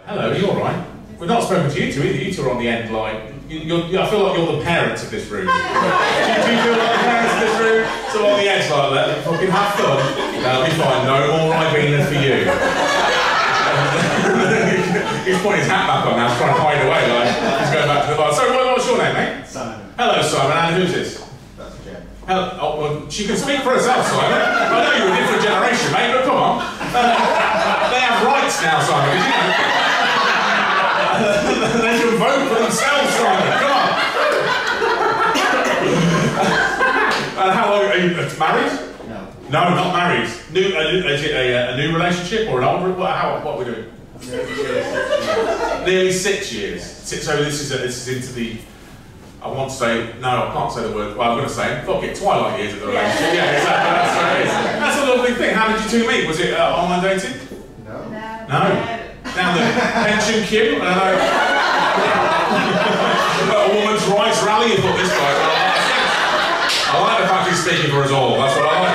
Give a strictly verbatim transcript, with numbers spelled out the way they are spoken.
Hello, are you alright? We've not spoken to you two either. You two are on the end line. You, you're, you, I feel like you're the parents of this room. do, you, do you feel like the parents of this room? So on the edge like that, fucking have fun. That'll be fine. No more Ribena for you. He's putting his hat back on now, he's trying to hide away. Like he's going back to the bar. Sorry, what, what's your name, mate? Simon. Hello, Simon. And who's this? That's Jen. Hello. Oh, well, she can speak for herself, Simon. I know you're a different generation, mate, but come on. Uh, they have rights now, Simon. Did you know? They can vote for themselves, Simon. Come on. And how long are you married? No. No, not married. New, a, is it a, a new relationship or an old? What? How? What are we doing? Nearly six years. Six, so this is a, this is into the. I want to say no. I can't say the word. Well, I'm going to say fuck it. Twilight years of the relationship. Yeah, exactly. That's what it is. That's a lovely thing. How did you two meet? Was it uh, online dating? No. No. No. Now the pension queue. I don't know. A woman's rights rally. You thought this guy. I like the fact he's speaking for us all. That's what I like.